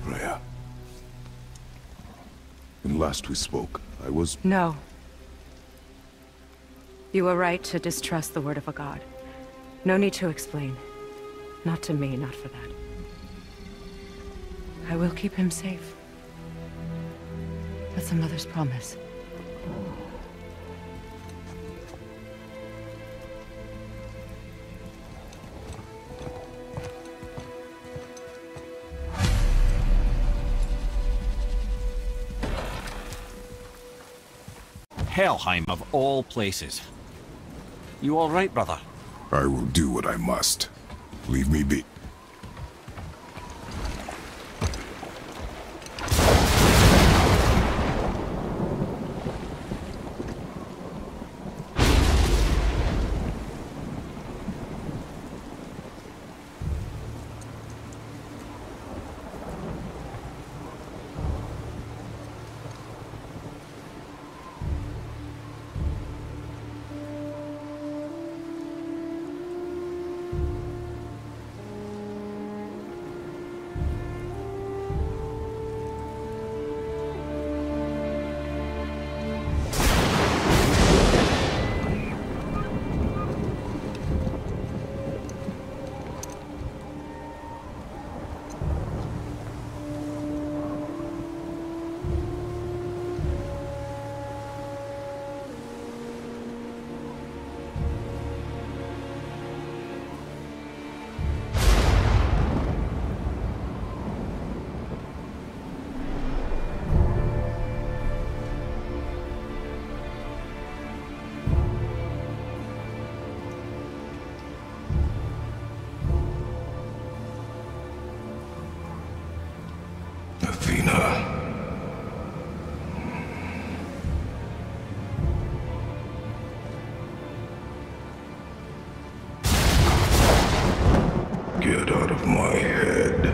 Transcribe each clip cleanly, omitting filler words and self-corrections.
Freya. When last we spoke, I was... No. You were right to distrust the word of a god. No need to explain. Not to me, not for that. I will keep him safe. That's a mother's promise. Helheim of all places. You all right, brother? I will do what I must. Leave me be. Athena. Get out of my head.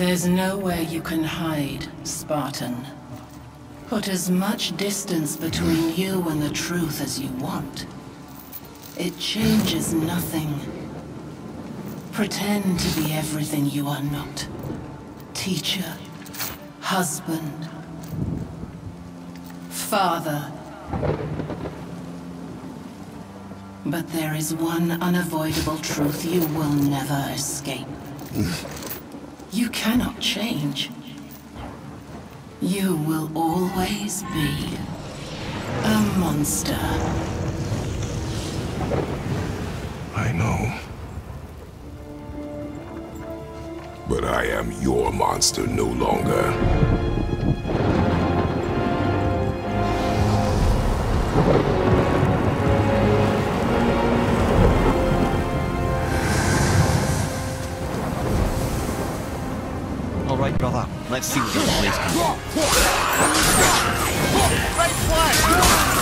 There's nowhere you can hide, Spartan. Put as much distance between you and the truth as you want. It changes nothing. Pretend to be everything you are not. Teacher, husband, father. But there is one unavoidable truth you will never escape. You cannot change. You will always be a monster. I know. But I am your monster no longer. All right, brother. Let's see what this place can do. Right flag!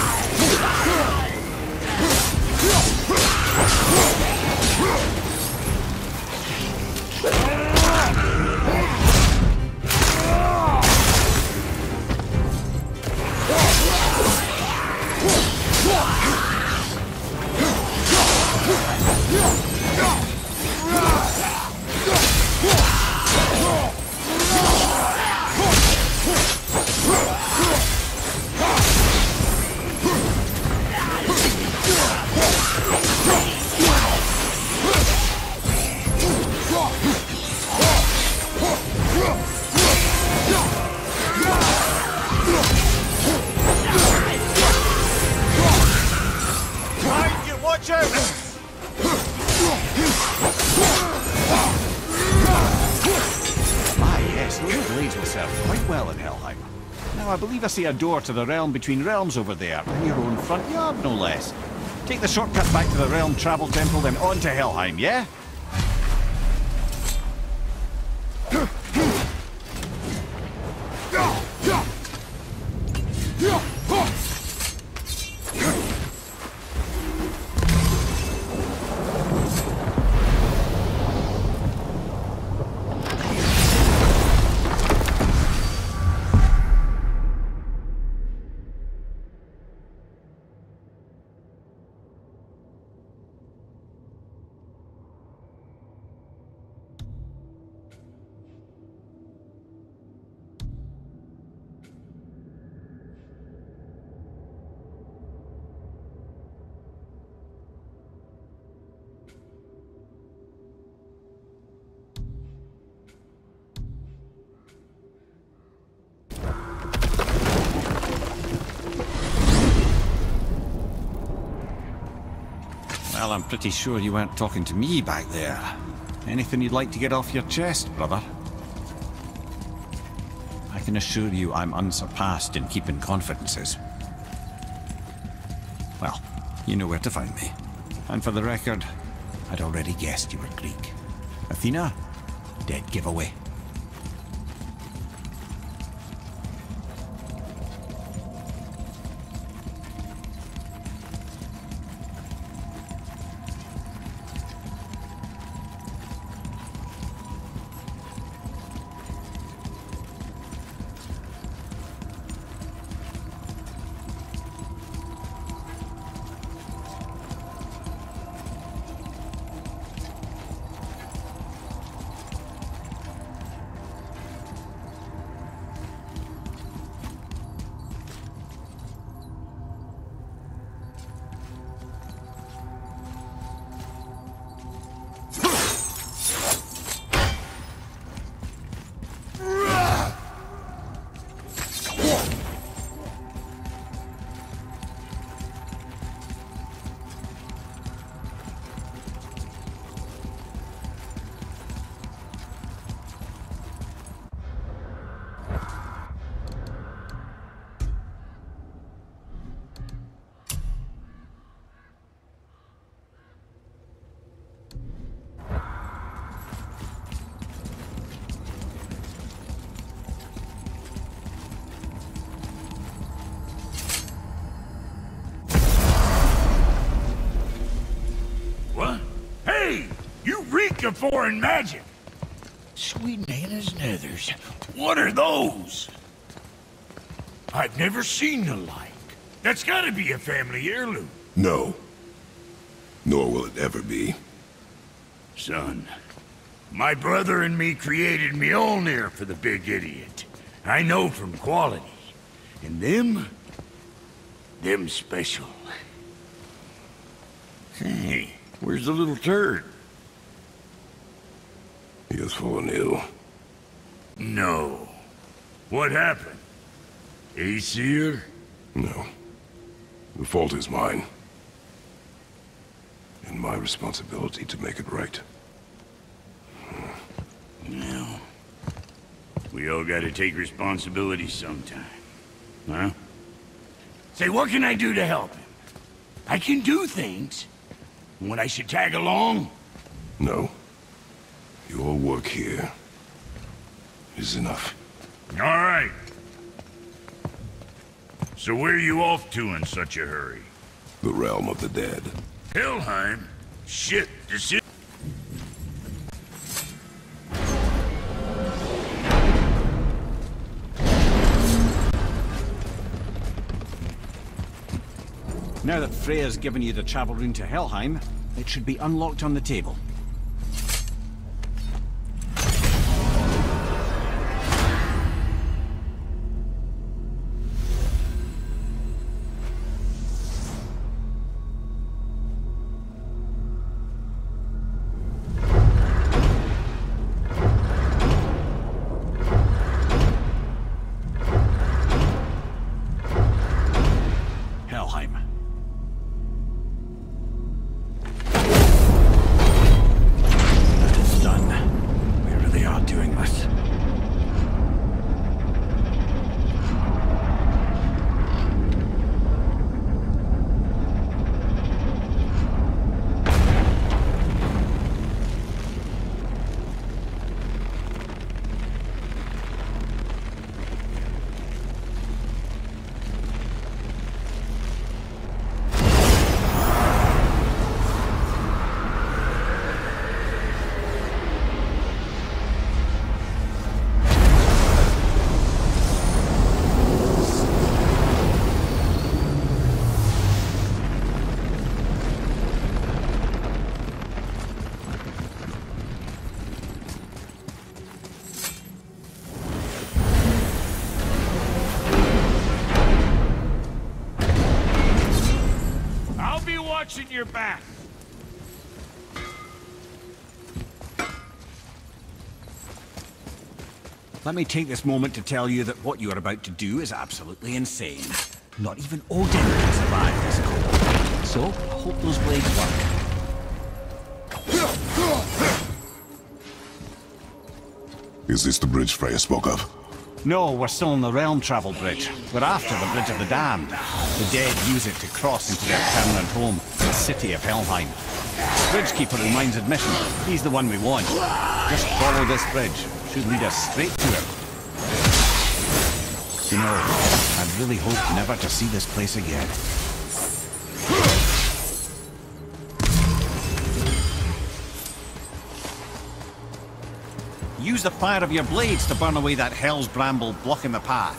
I believe I see a door to the realm between realms over there, in your own front yard, no less. Take the shortcut back to the realm travel temple, then on to Helheim, yeah? Well, I'm pretty sure you weren't talking to me back there. Anything you'd like to get off your chest, brother? I can assure you I'm unsurpassed in keeping confidences. Well, you know where to find me. And for the record, I'd already guessed you were Greek. Athena? Dead giveaway. Of foreign magic. Sweet Nana's nethers. What are those? I've never seen the like. That's gotta be a family heirloom. No. Nor will it ever be. Son, my brother and me created Mjolnir for the big idiot. I know from quality. And them special. Hey, where's the little turd? He has fallen ill. No. What happened? Aesir? No. The fault is mine. And my responsibility to make it right. Well, we all gotta take responsibility sometime. Huh? Say, what can I do to help him? I can do things. When I should tag along? No. Your work here is enough. All right. So where are you off to in such a hurry? The realm of the dead. Helheim? Shit, this is... Now that Freya's given you the travel rune to Helheim, it should be unlocked on the table. Helheim. That is done. We really are doing this. Watching your back. Let me take this moment to tell you that what you are about to do is absolutely insane. Not even Odin can survive this cold. So, I hope those blades work. Is this the bridge Freya spoke of? No, we're still on the Realm Travel Bridge. We're after the Bridge of the Damned. The dead use it to cross into their permanent home, the city of Helheim. Bridgekeeper in Mind's admission. He's the one we want. Just follow this bridge. Should lead us straight to it. You know, I really hope never to see this place again. Use the fire of your blades to burn away that hell's bramble blocking the path.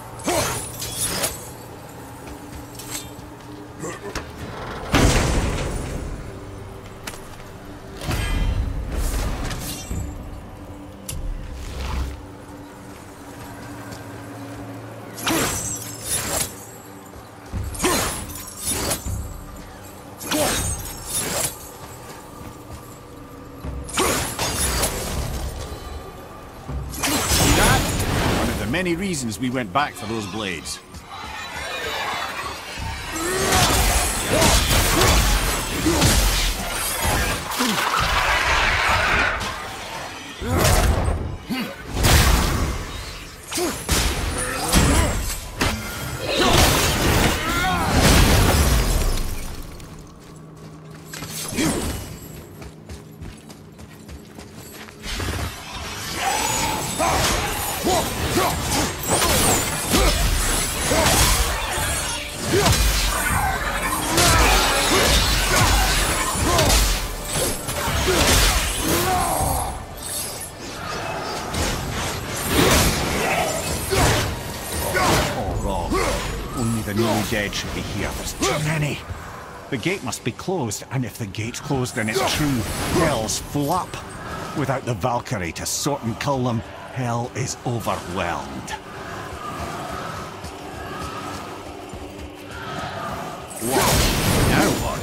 Many reasons we went back for those blades. the new dead should be here. There's too many. The gate must be closed, and if the gate's closed, then it's true. Hell's full up. Without the Valkyrie to sort and kill them, hell is overwhelmed. What? Now what?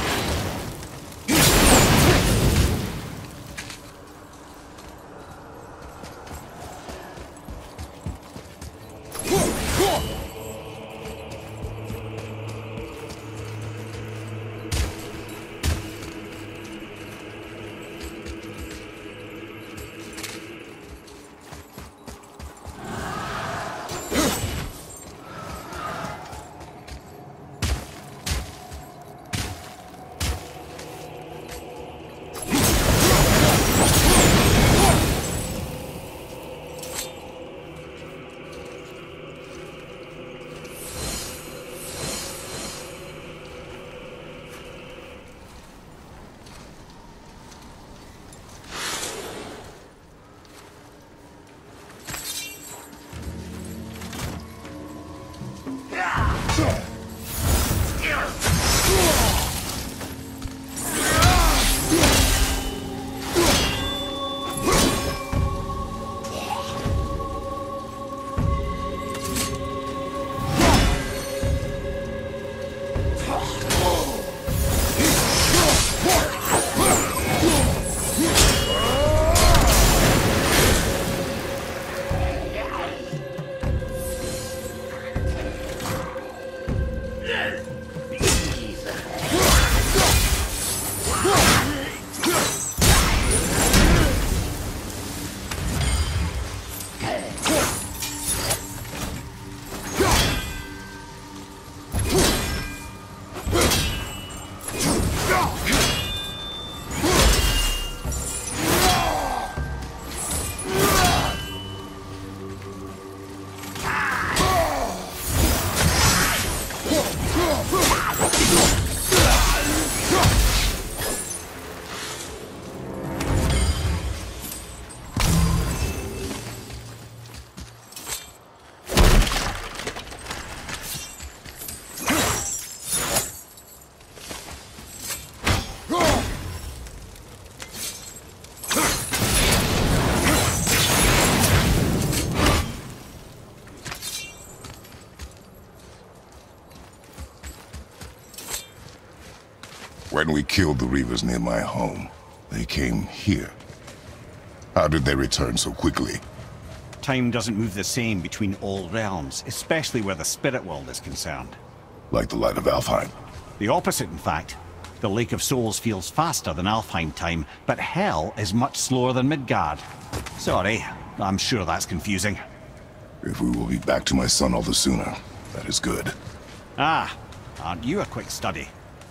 When we killed the Reavers near my home, they came here. How did they return so quickly? Time doesn't move the same between all realms, especially where the spirit world is concerned. Like the light of Alfheim. The opposite, in fact. The Lake of Souls feels faster than Alfheim time, but Hell is much slower than Midgard. Sorry, I'm sure that's confusing. If we will be back to my son all the sooner, that is good. Ah, aren't you a quick study?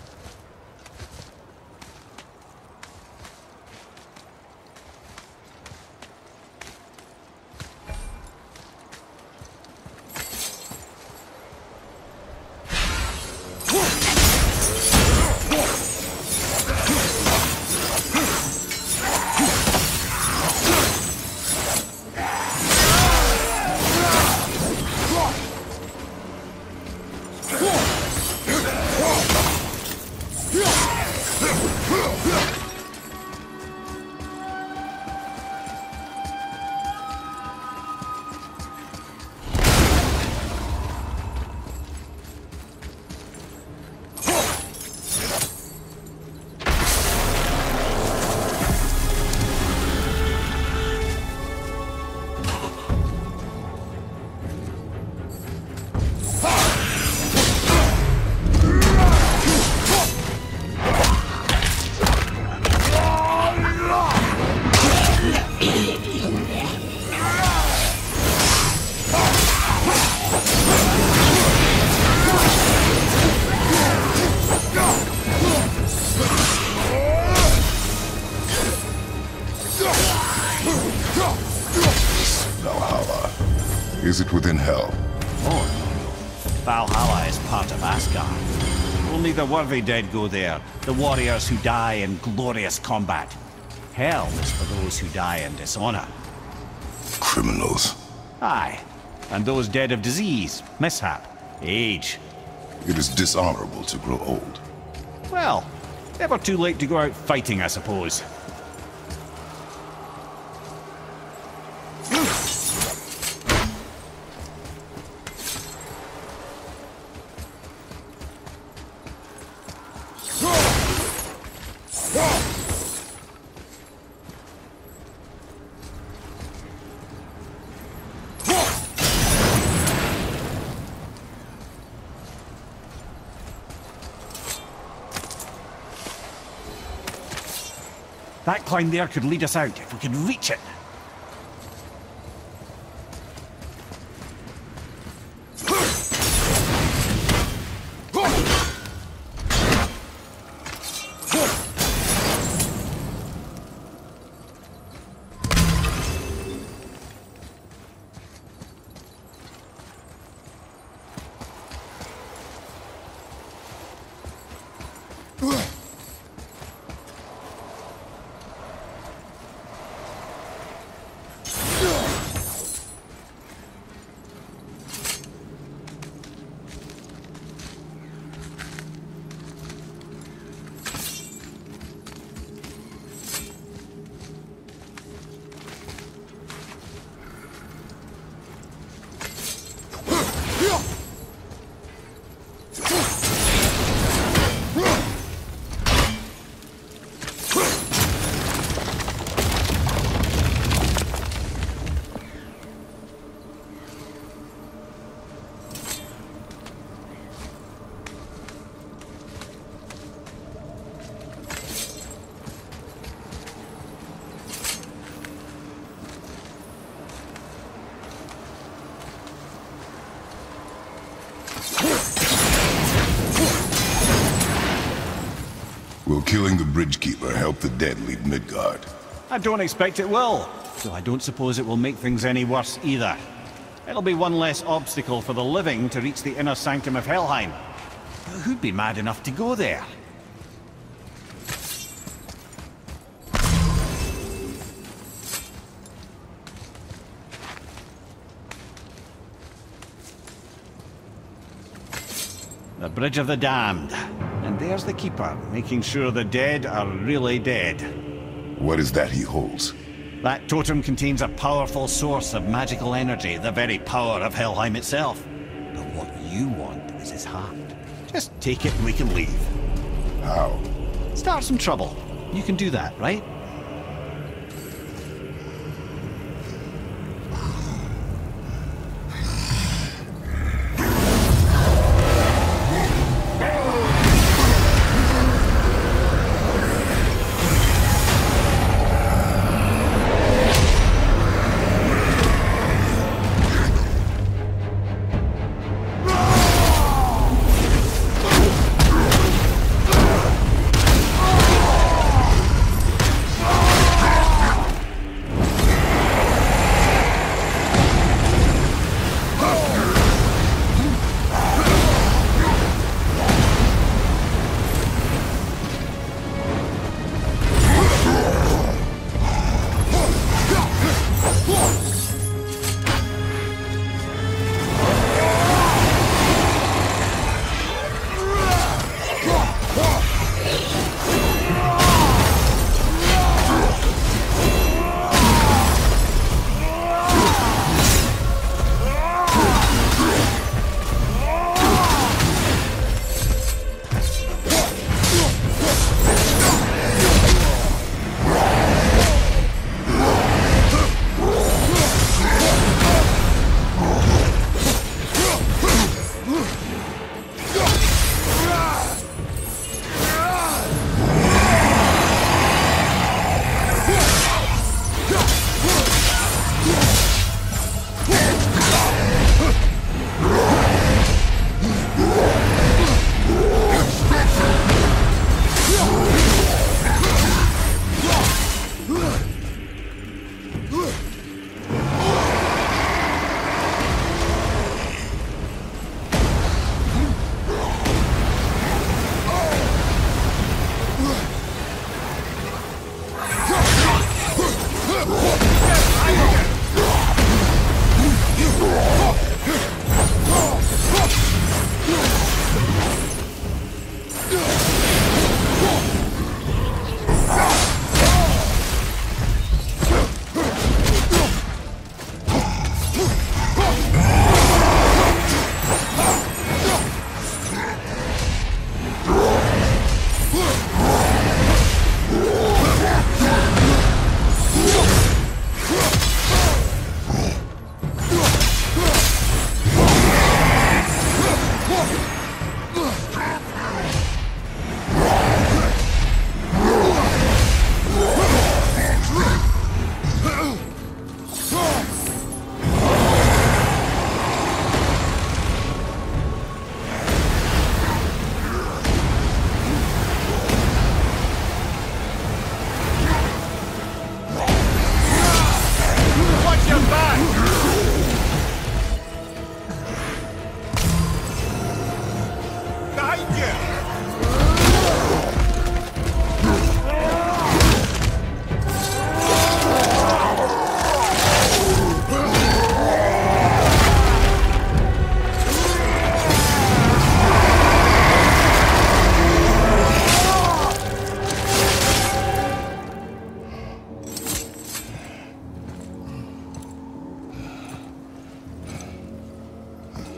Valhalla. Is it within Hell? Oh, Valhalla is part of Asgard. Only the worthy dead go there, the warriors who die in glorious combat. Hell is for those who die in dishonor. Criminals. Aye, and those dead of disease, mishap, age, It is dishonorable to grow old. Well, never too late to go out fighting, I suppose. That climb there could lead us out if we could reach it. Will killing the Bridgekeeper help the dead leave Midgard? I don't expect it will, though I don't suppose it will make things any worse either. It'll be one less obstacle for the living to reach the inner sanctum of Helheim. But who'd be mad enough to go there? The Bridge of the Damned. And there's the Keeper, making sure the dead are really dead. What is that he holds? That totem contains a powerful source of magical energy, the very power of Helheim itself. But what you want is his heart. Just take it and we can leave. How? Start some trouble. You can do that, right?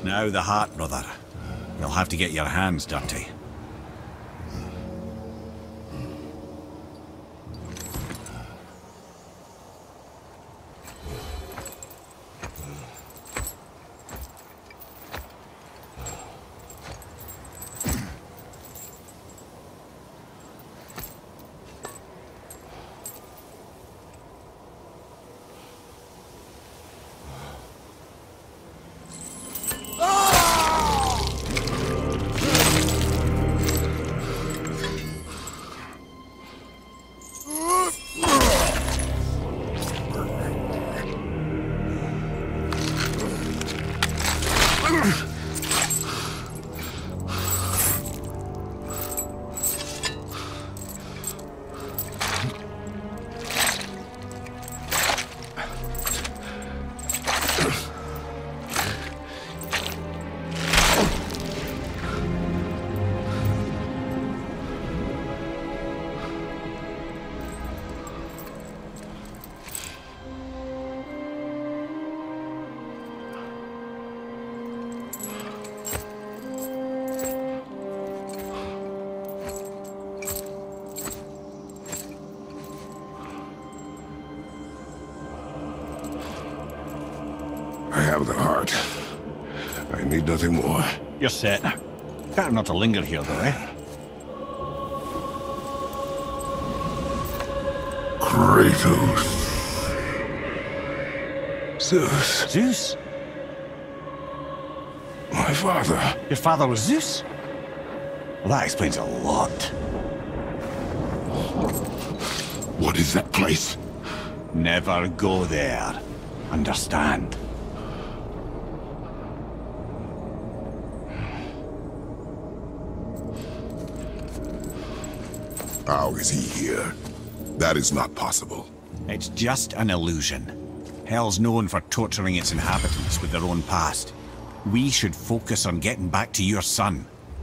Now the heart, brother. You'll have to get your hands dirty. I have the heart. I need nothing more. You're set. Better not to linger here, though, eh? Kratos. Zeus. Zeus? My father. Your father was Zeus? Well, that explains a lot. What is that place? Never go there. Understand? How is he here? That is not possible. It's just an illusion. Hell's known for torturing its inhabitants with their own past. We should focus on getting back to your son.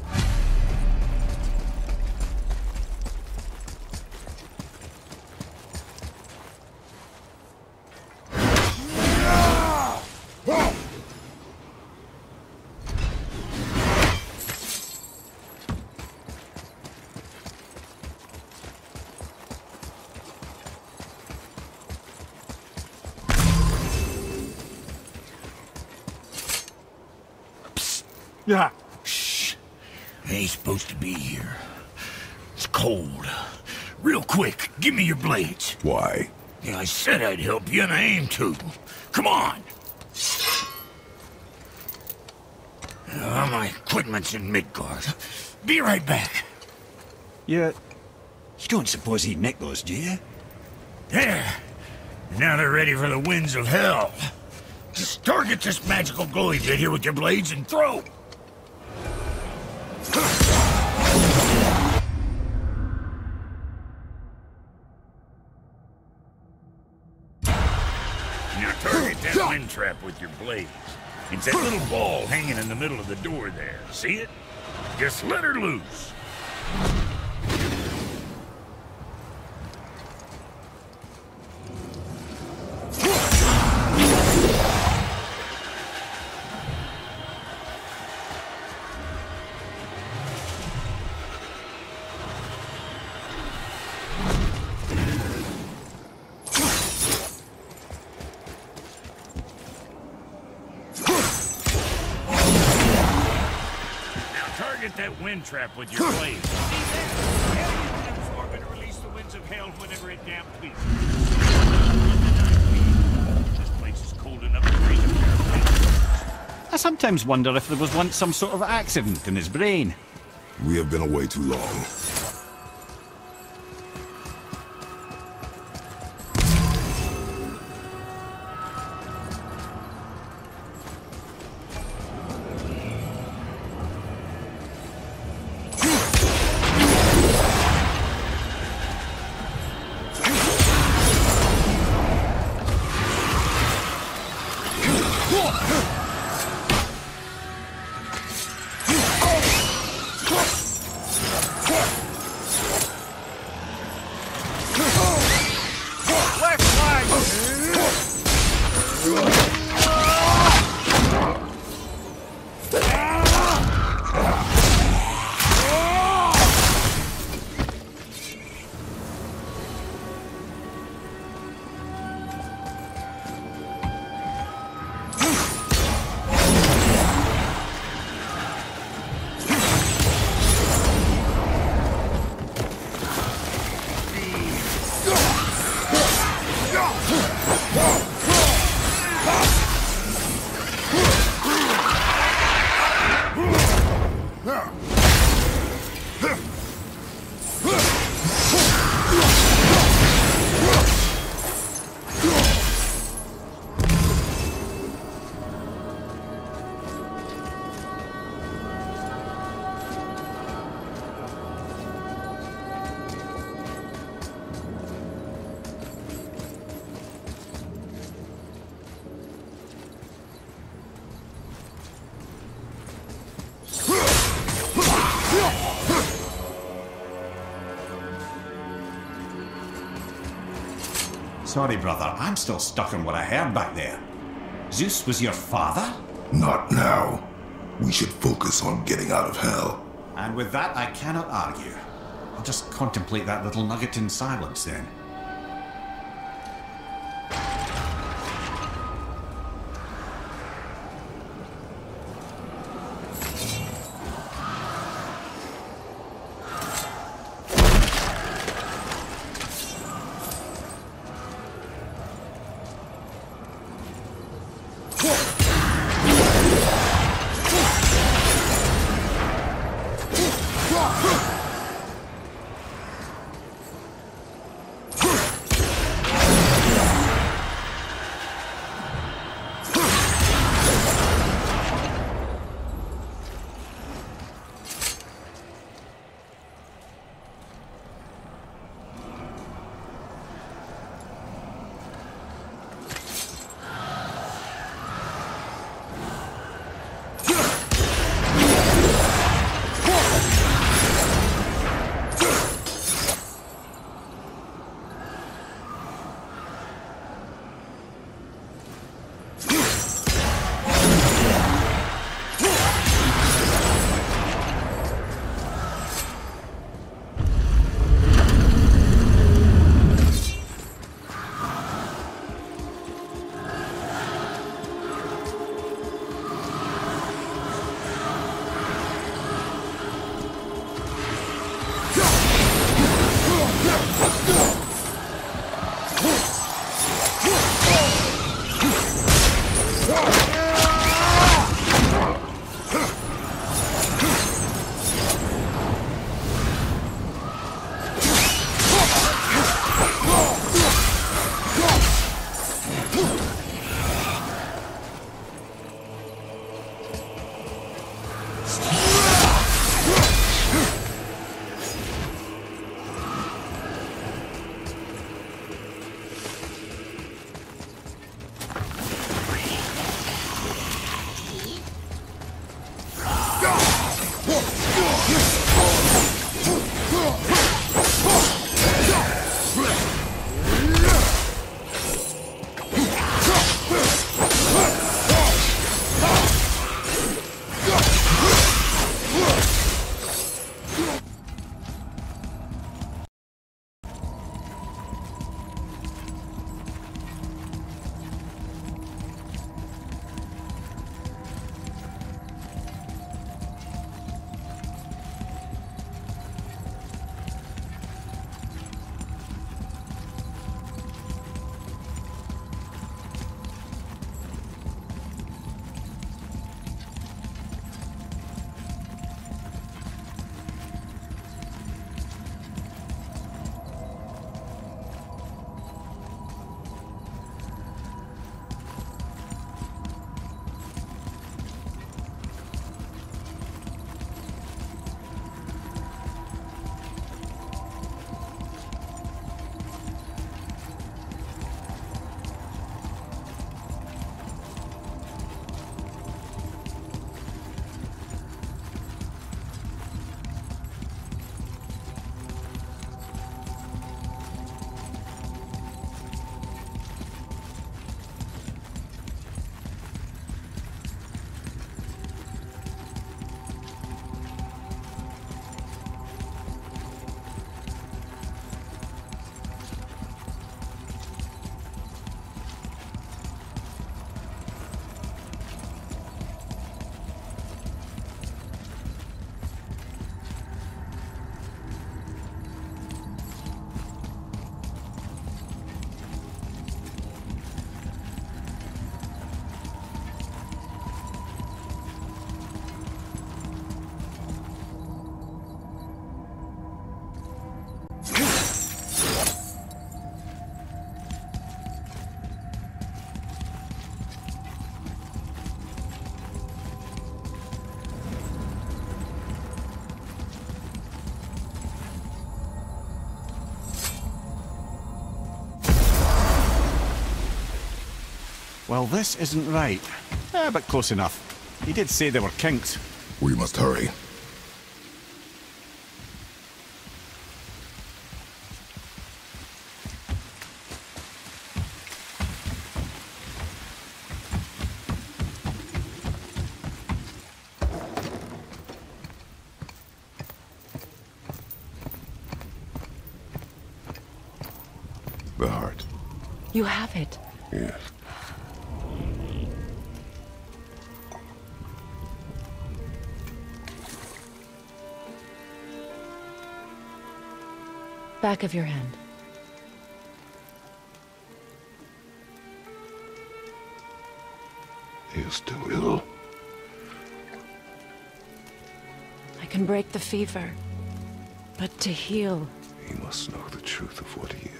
Yeah. Shh. I ain't supposed to be here. It's cold. Real quick, give me your blades. Why? Yeah, I said I'd help you, and I aim to. Come on! My equipment's in Midgard. Be right back. You don't suppose he'd nick those, do you? There. Now they're ready for the winds of hell. Just target this magical glowy bit here with your blades and throw. Now target that wind trap with your blades. It's that little ball hanging in the middle of the door there. See it? Just let her loose. Target that wind trap with your blade. Absorb and release the winds of hell whenever it damn pleases. This place is cold enough to freeze a pair of pants. I sometimes wonder if there was once some sort of accident in his brain. We have been away too long. Sorry, brother. I'm still stuck on what I heard back there. Zeus was your father? Not now. We should focus on getting out of hell. And with that, I cannot argue. I'll just contemplate that little nugget in silence, then. Well, this isn't right. But close enough. He did say there were kinks. We must hurry. The heart. You have it. Yes. Back of your hand. He is still ill. I can break the fever. But to heal... He must know the truth of what he is.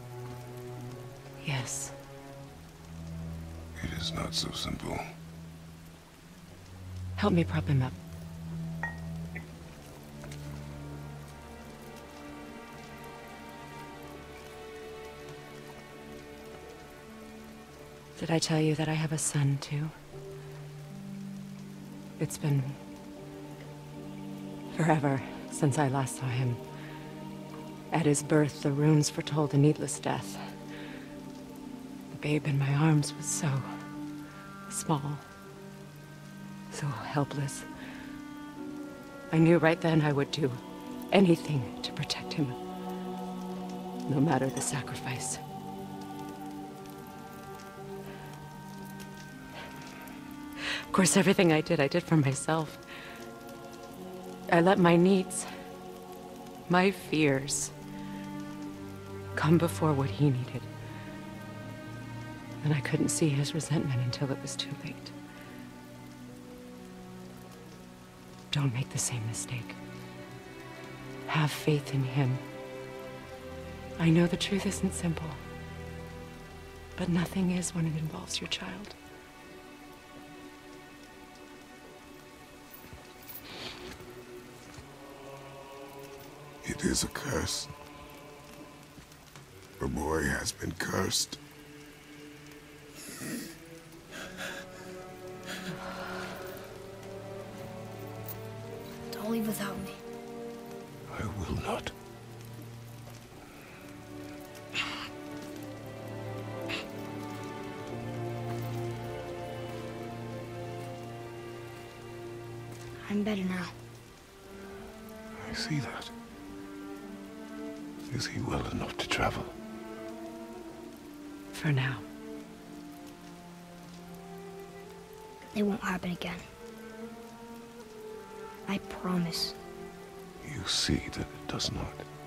Yes. It is not so simple. Help me prop him up. Did I tell you that I have a son, too? It's been... forever since I last saw him. At his birth, the runes foretold a needless death. The babe in my arms was so... small. So helpless. I knew right then I would do anything to protect him. No matter the sacrifice. Of course, everything I did for myself. I let my needs, my fears, come before what he needed. And I couldn't see his resentment until it was too late. Don't make the same mistake. Have faith in him. I know the truth isn't simple, but nothing is when it involves your child. It is a curse. The boy has been cursed. Don't leave without me. I will not. I'm better now. I see that. Is he well enough to travel? For now. It won't happen again. I promise. You see that it does not.